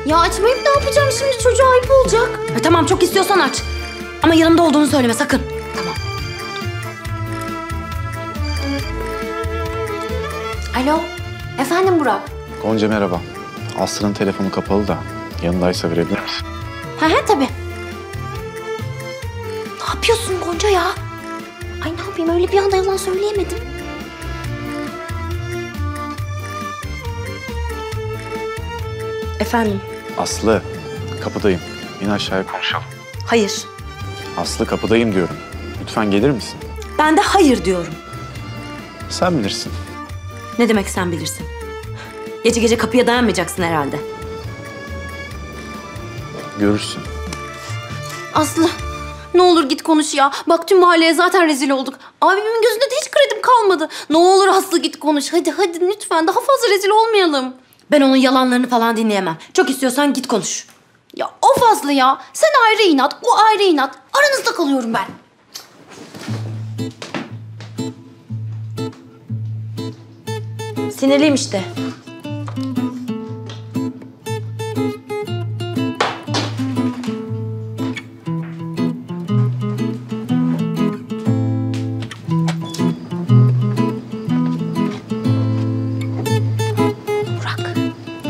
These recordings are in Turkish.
Ya açmayıp ne yapacağım şimdi? Çocuğa ayıp olacak. Tamam, çok istiyorsan aç. Ama yanımda olduğunu söyleme sakın. Tamam. Alo. Efendim Burak. Gonca merhaba. Aslı'nın telefonu kapalı da yanındaysa verebilir misin? Tabii. Ne yapıyorsun Gonca ya? Ay ne yapayım, öyle bir anda yalan söyleyemedim. Efendim? Aslı, kapıdayım. İn aşağıya konuşalım. Hayır. Aslı, kapıdayım diyorum. Lütfen gelir misin? Ben de hayır diyorum. Sen bilirsin. Ne demek sen bilirsin? Gece gece kapıya dayanmayacaksın herhalde. Görürsün. Aslı, ne olur git konuş ya. Bak tüm mahalleye zaten rezil olduk. Abimin gözünde de hiç kredim kalmadı. Ne olur Aslı git konuş. Hadi lütfen, daha fazla rezil olmayalım. Ben onun yalanlarını falan dinleyemem. Çok istiyorsan git konuş. Ya of Aslı ya. Sen ayrı inat, o ayrı inat. Aranızda kalıyorum ben. Sinirliyim işte. Burak.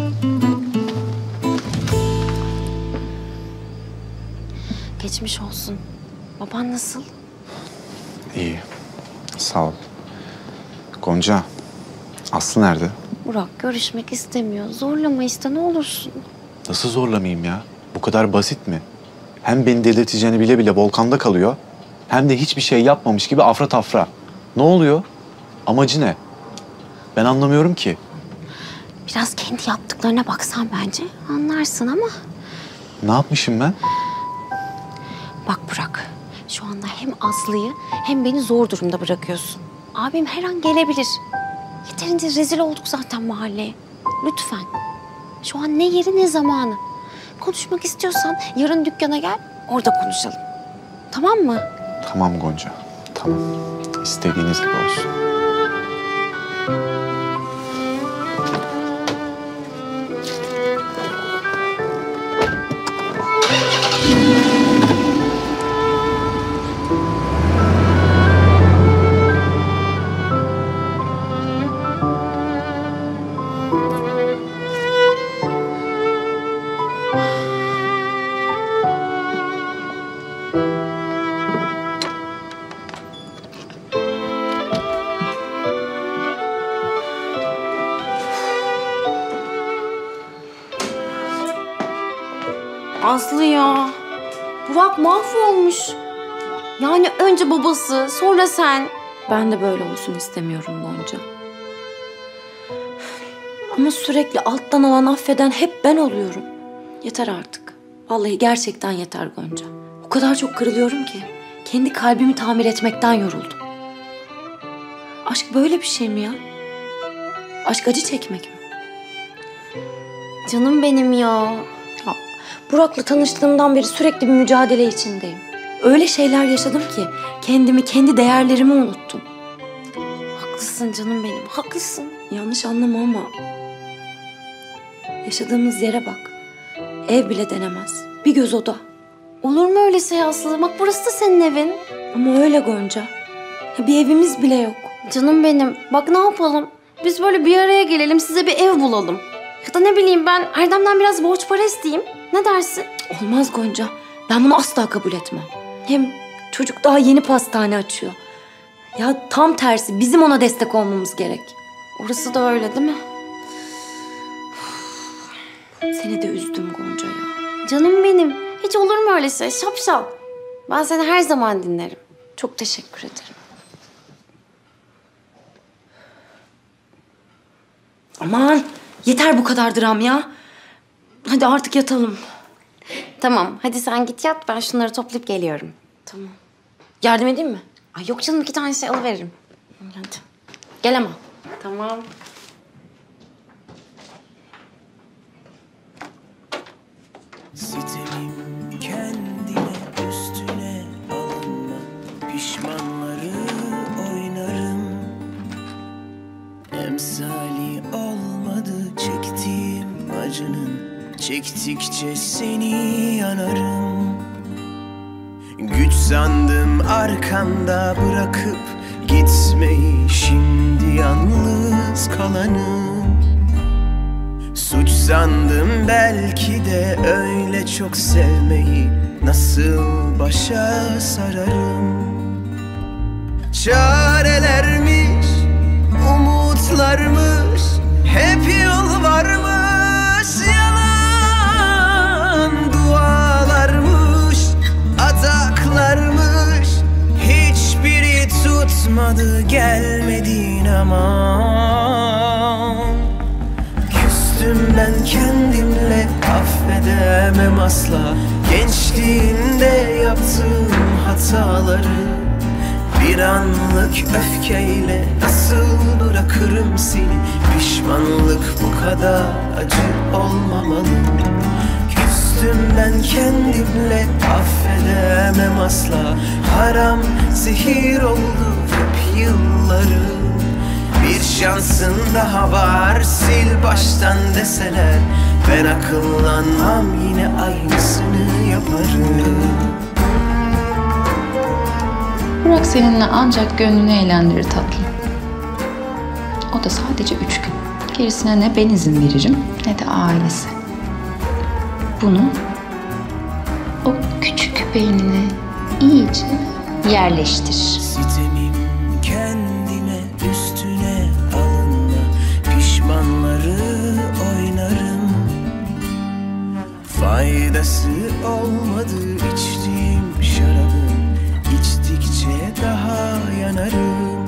Geçmiş olsun. Baban nasıl? İyi. Sağ ol. Gonca, Aslı nerede? Burak görüşmek istemiyor. Zorlama işte, ne olursun. Nasıl zorlamayayım ya? Bu kadar basit mi? Hem beni delirteceğini bile bile volkanda kalıyor. Hem de hiçbir şey yapmamış gibi afra tafra. Ne oluyor? Amacı ne? Ben anlamıyorum ki. Biraz kendi yaptıklarına baksan bence anlarsın ama. Ne yapmışım ben? Bak Burak, şu anda hem Aslı'yı hem beni zor durumda bırakıyorsun. Abim her an gelebilir. Yeterince rezil olduk zaten mahalleye. Lütfen. Şu an ne yeri ne zamanı. Konuşmak istiyorsan yarın dükkana gel, orada konuşalım. Tamam mı? Tamam Gonca, tamam. İstediğiniz gibi olsun. Aslı ya. Burak mahvolmuş. Yani önce babası, sonra sen. Ben de böyle olsun istemiyorum Gonca. Ama sürekli alttan alan affeden hep ben oluyorum. Yeter artık. Vallahi gerçekten yeter Gonca. O kadar çok kırılıyorum ki. Kendi kalbimi tamir etmekten yoruldum. Aşk böyle bir şey mi ya? Aşk acı çekmek mi? Canım benim ya. Ya, Burak'la tanıştığımdan beri sürekli bir mücadele içindeyim. Öyle şeyler yaşadım ki kendimi, kendi değerlerimi unuttum. Haklısın canım benim, haklısın. Yanlış anlama ama yaşadığımız yere bak. Ev bile denemez. Bir göz oda. Olur mu öyle şey Aslı? Bak burası da senin evin. Ama öyle Gonca. Ya bir evimiz bile yok. Canım benim, bak ne yapalım? Biz böyle bir araya gelelim, size bir ev bulalım. Ya da ne bileyim, ben Erdem'den biraz borç para isteyeyim. Ne dersin? Olmaz Gonca. Ben bunu asla kabul etmem. Hem çocuk daha yeni pastane açıyor. Ya tam tersi, bizim ona destek olmamız gerek. Orası da öyle değil mi? Seni de üzdüm Gonca ya. Canım benim, hiç olur mu öyle şey? Şapşal. Ben seni her zaman dinlerim. Çok teşekkür ederim. Aman yeter bu kadar dram ya. Hadi artık yatalım. Tamam, hadi sen git yat. Ben şunları toplayıp geliyorum. Tamam. Yardım edeyim mi? Ay yok canım, 2 tane şey alıveririm. Hadi. Gel ama. Tamam. Sitemim kendine üstüne alınma, pişmanları oynarım. Emsali olmadı çektiğim acının, çektikçe seni yanarım. Güç sandım arkanda bırakıp gitmeyi, şimdi yalnız kalanım. Suç sandım belki de öyle çok sevmeyi, nasıl başa sararım. Çarelermiş, umutlarmış, hep yol varmış, yalan dualarmış, adaklarmış, hiçbiri tutmadı, gelmedin aman. Küstüm ben kendimle, affedemem asla gençliğinde yaptığım hataları. Bir anlık öfkeyle nasıl bırakırım seni? Pişmanlık bu kadar acı olmamalı. Küstüm ben kendimle, affedemem asla. Haram zehir oldu hep yılları. Bir şansın daha var, sil baştan deseler, ben akıllanmam, yine aynısını yaparım. Burak seninle ancak gönlünü eğlendirir tatlım. O da sadece 3 gün. Gerisine ne ben izin veririm ne de ailesi. Bunu o küçük beynine iyice yerleştir. Sitemim kendime, üstüne alınma, pişmanları oynarım. Faydası olmadı içtiğim şarabın, İçtikçe daha yanarım.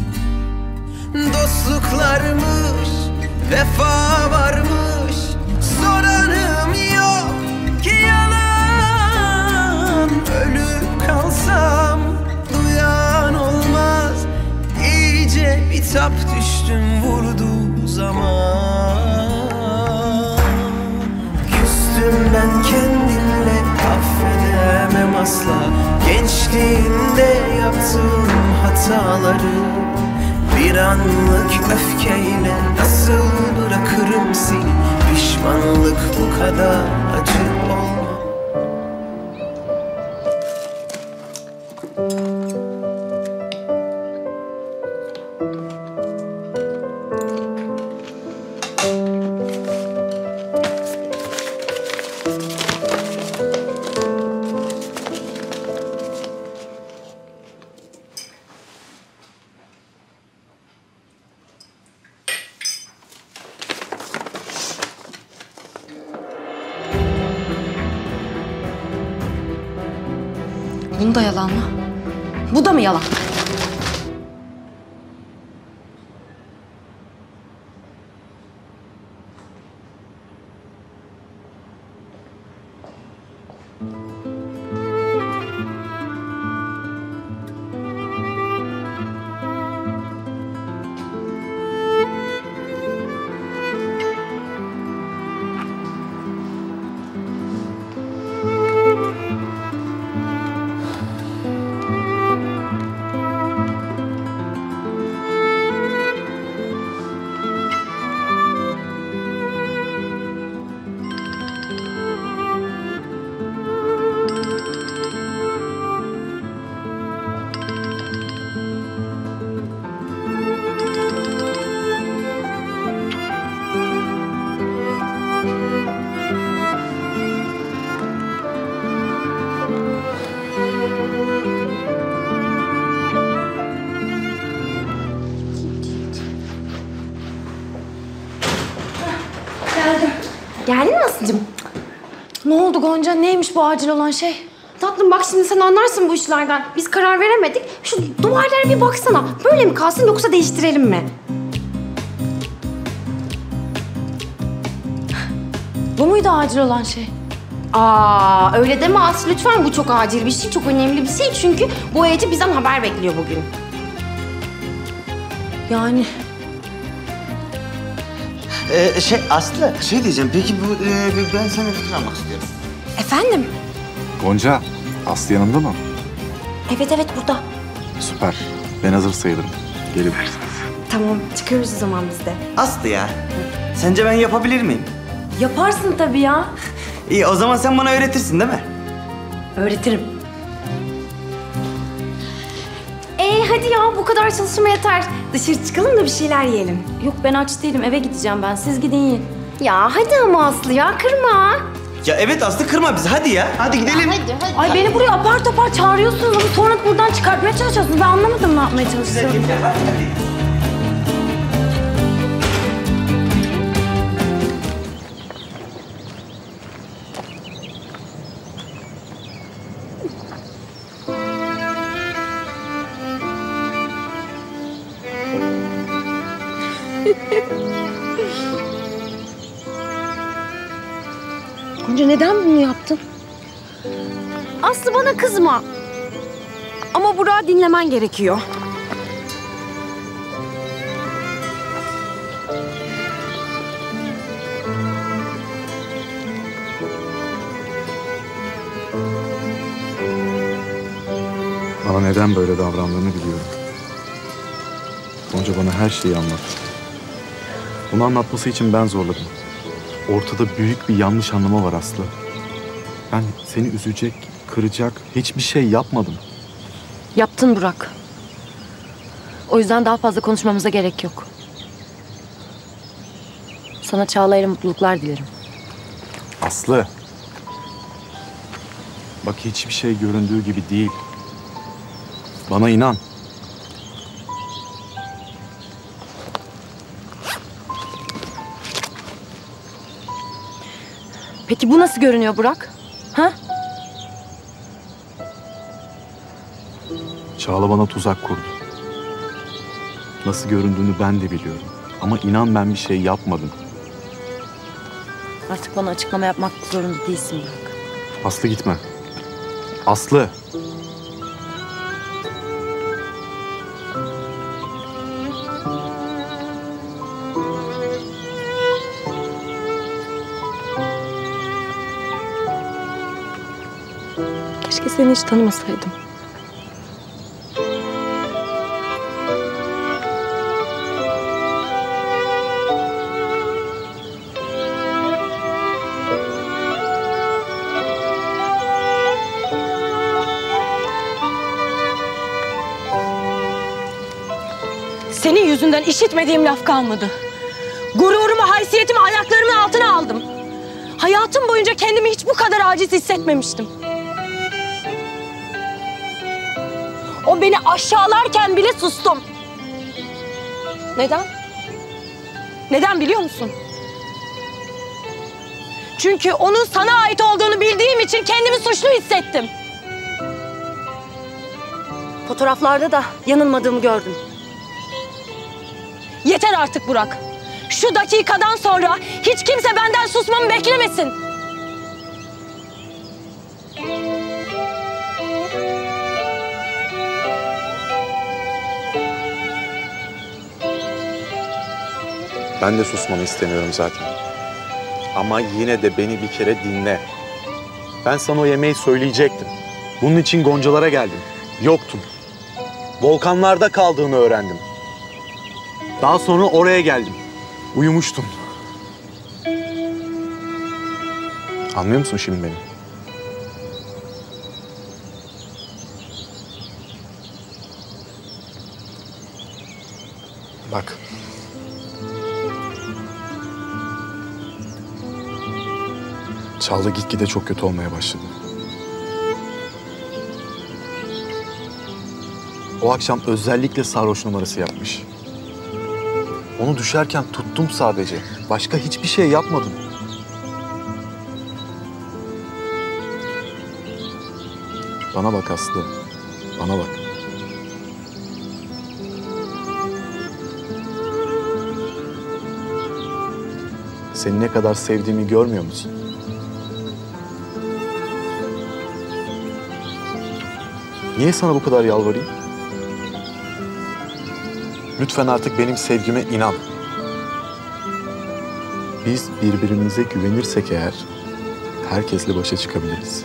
Dostluklarmış, vefa varmış, soranım yok ki yalan. Ölüp kalsam duyan olmaz, iyice bitap düştüm vurduğu zaman. Küstüm ben kendimle, affedemem asla gençliğinde yaptığım hataları. Bir anlık öfkeyle nasıl bırakırım seni? Pişmanlık bu kadar acı olmaz. Bunu da yalan mı? Bu da mı yalan? Geldin mi Aslı'cığım? Ne oldu Gonca? Neymiş bu acil olan şey? Tatlım bak şimdi sen anlarsın bu işlerden. Biz karar veremedik. Şu duvarlara bir baksana. Böyle mi kalsın yoksa değiştirelim mi? Bu muydu acil olan şey? Aa öyle deme Aslı lütfen. Bu çok acil bir şey, çok önemli bir şey. Çünkü boyacı bizden haber bekliyor bugün. Yani Aslı, diyeceğim. Peki ben sana fikir almak istiyorum. Efendim? Gonca, Aslı yanında mı? Evet burada. Süper. Ben hazır sayılırım. Gelebilirsiniz. Tamam çıkıyoruz o zaman biz de. Aslı ya, sence ben yapabilir miyim? Yaparsın tabii ya. İyi o zaman sen bana öğretirsin değil mi? Öğretirim. Hadi ya bu kadar çalışma yeter. Dışarı çıkalım da bir şeyler yiyelim. Yok ben aç değilim. Eve gideceğim ben. Siz gidin yiyin. Ya hadi ama Aslı ya kırma. Ya evet Aslı kırma bizi hadi ya. Hadi gidelim. Ay beni buraya apar topar çağırıyorsunuz ama sonra buradan çıkartmaya çalışıyorsunuz. Ben anlamadım ne yapmaya çalıştığını. Gonca neden bunu yaptın? Aslı bana kızma. Ama Burak'ı dinlemen gerekiyor. Bana neden böyle davrandığını biliyorum. Gonca bana her şeyi anlattı. Bunu anlatması için ben zorladım. Ortada büyük bir yanlış anlama var Aslı. Ben seni üzecek, kıracak hiçbir şey yapmadım. Yaptın Burak. O yüzden daha fazla konuşmamıza gerek yok. Sana Çağla'yla mutluluklar dilerim. Aslı. Bak hiçbir şey göründüğü gibi değil. Bana inan. Peki bu nasıl görünüyor Burak? Ha? Çağla bana tuzak kurdu. Nasıl göründüğünü ben de biliyorum. Ama inan ben bir şey yapmadım. Artık bana açıklama yapmak zorunda değilsin Burak. Aslı gitme. Aslı. Keşke seni hiç tanımasaydım. Senin yüzünden işitmediğim laf kalmadı. Gururumu, haysiyetimi ayaklarımın altına aldım. Hayatım boyunca kendimi hiç bu kadar aciz hissetmemiştim. O beni aşağılarken bile sustum. Neden? Neden biliyor musun? Çünkü onun sana ait olduğunu bildiğim için kendimi suçlu hissettim. Fotoğraflarda da yanılmadığımı gördüm. Yeter artık Burak. Şu dakikadan sonra hiç kimse benden susmamı beklemesin. Ben de susmanı istemiyorum zaten. Ama yine de beni bir kere dinle. Ben sana o yemeği söyleyecektim. Bunun için Goncalara geldim. Yoktun. Volkanlarda kaldığını öğrendim. Daha sonra oraya geldim. Uyumuştun. Anlıyor musun şimdi beni? Bak. Çağla gitgide çok kötü olmaya başladı. O akşam özellikle sarhoş numarası yapmış. Onu düşerken tuttum sadece. Başka hiçbir şey yapmadım. Bana bak Aslı. Bana bak. Seni ne kadar sevdiğimi görmüyor musun? Niye sana bu kadar yalvarayım? Lütfen artık benim sevgime inan. Biz birbirimize güvenirsek eğer herkesle başa çıkabiliriz.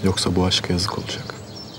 Yoksa bu aşka yazık olacak.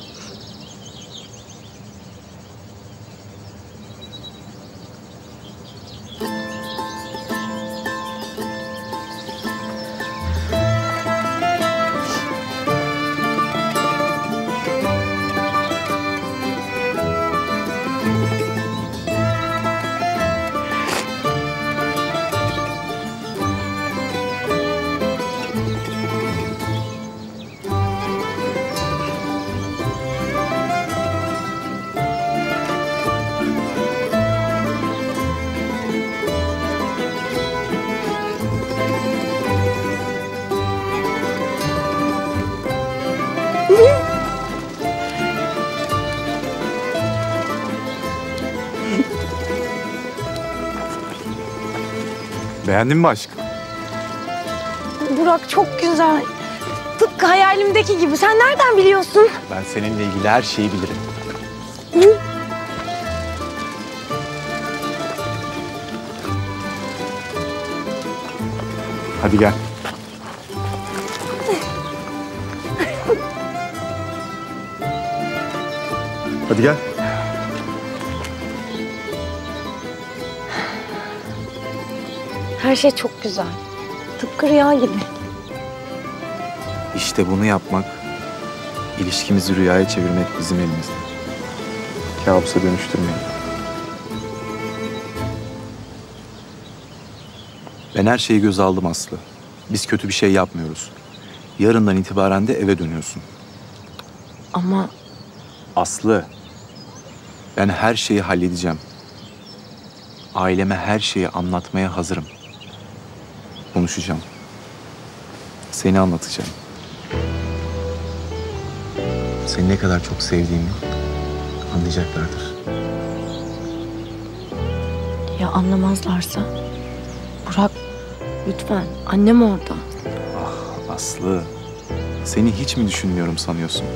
Beğendin mi aşkım? Burak çok güzel. Tıpkı hayalimdeki gibi. Sen nereden biliyorsun? Ben seninle ilgili her şeyi bilirim. Hadi gel. Hadi gel. Her şey çok güzel. Tıpkı rüya gibi. İşte bunu yapmak, ilişkimizi rüyaya çevirmek bizim elimizde. Kabusa dönüştürmeyin. Ben her şeyi göze aldım Aslı. Biz kötü bir şey yapmıyoruz. Yarından itibaren de eve dönüyorsun. Ama Aslı, ben her şeyi halledeceğim. Aileme her şeyi anlatmaya hazırım. Konuşacağım. Seni anlatacağım. Seni ne kadar çok sevdiğimi anlayacaklardır. ya anlamazlarsa? Burak, lütfen. Annem orada. Aslı, seni hiç mi düşünmüyorum sanıyorsun?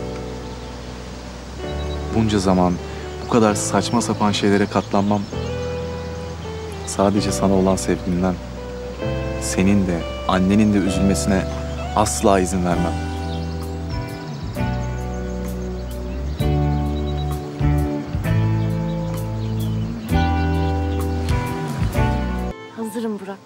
Bunca zaman bu kadar saçma sapan şeylere katlanmam sadece sana olan sevgimden, senin de annenin de üzülmesine asla izin vermem. Hazırım Burak.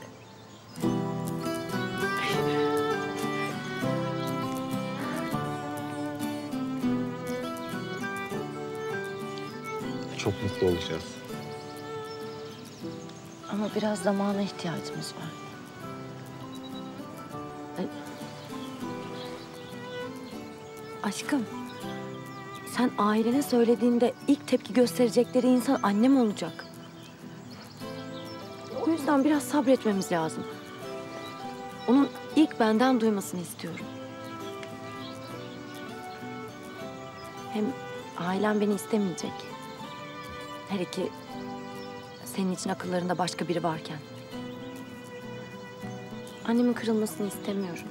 Çok mutlu olacağız. Ama biraz zamana ihtiyacımız var. Aşkım, sen ailene söylediğinde ilk tepki gösterecekleri insan annem olacak. O yüzden biraz sabretmemiz lazım. Onun ilk benden duymasını istiyorum. Hem ailem beni istemeyecek. Hele ki senin için akıllarında başka biri varken. Annemin kırılmasını istemiyorum.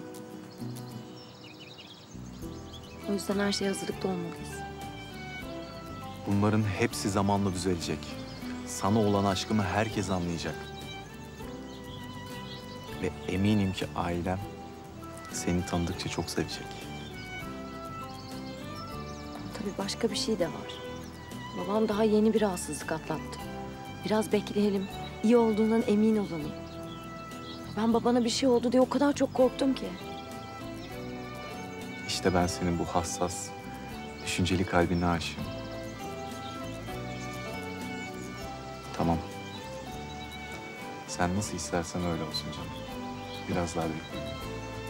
O yüzden her şeye hazırlıklı olmalıyız. Bunların hepsi zamanla düzelecek. Sana olan aşkımı herkes anlayacak. Ve eminim ki ailem seni tanıdıkça çok sevecek. Tabii başka bir şey de var. Babam daha yeni bir rahatsızlık atlattı. Biraz bekleyelim, iyi olduğundan emin olalım. Ben babana bir şey oldu diye o kadar çok korktum ki. İşte ben senin bu hassas, düşünceli kalbine aşığım. Tamam. Sen nasıl istersen öyle olsun canım. Biraz daha bekle.